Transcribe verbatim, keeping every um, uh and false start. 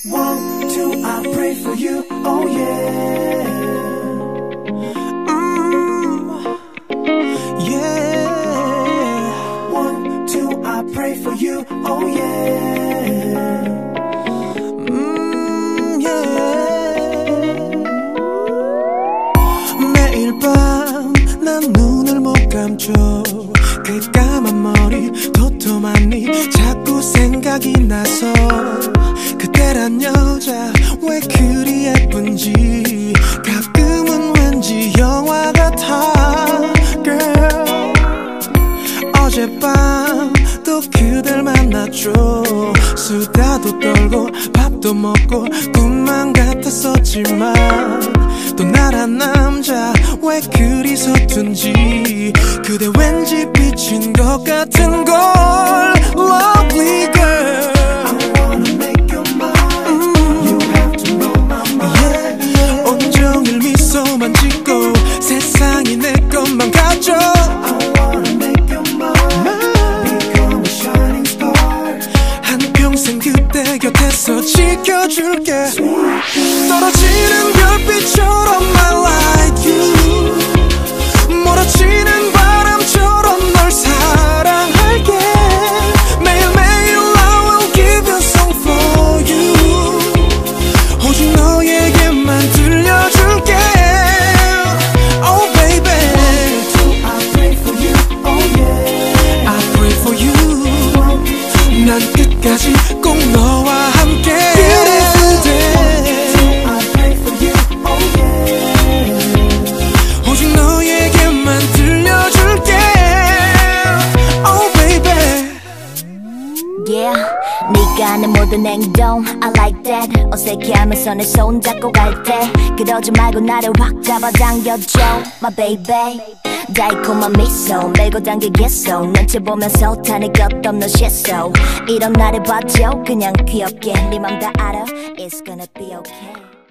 One, two, I pray for you, oh yeah. Mm, yeah. One, two, I pray for you, oh yeah. Mm, yeah. 매일 밤 난 눈을 못 감죠. 그 까만 머리 도톰하니 자꾸 생각이 나서 그때란 여자 왜 그리 예쁜지 가끔은 왠지 영화 같아 girl. 어젯밤 또 그댈 만났죠. 수다도 떨고 밥도 먹고 꿈만 같았었지만 또 나란 남자 왜 그리 서툰지 그대 왠지 비친 것 같은 걸 Lovely girl. I wanna make you mine. mm. You have to know my mind. yeah, yeah. 온종일 미소만 짓고 세상이 내 것만 같죠. I wanna make you mine. Become a shining star. 한평생 그대 곁에서 지켜줄게. 떨어지는 별빛처럼 I like you. 몰아치는 바람처럼 널 사랑할게. 매일매일 I will give you a song for you. 오직 너에게만 들려줄게. Oh baby, I pray for you, oh yeah. I pray for you. 난 끝까지 꼭 너와 함께. Beautiful day. Yeah, 네가 내 모든 행동 I like that. 어색해하면서 내 손 잡고 갈 때 그러지 말고 나를 확 잡아당겨줘 My baby. 달콤한 미소 밀고 당기겠어. 눈치 보면서 타는 끝없는 시소. 이런 나를 봐줘 그냥 귀엽게. 네 맘 다 알아 It's gonna be okay.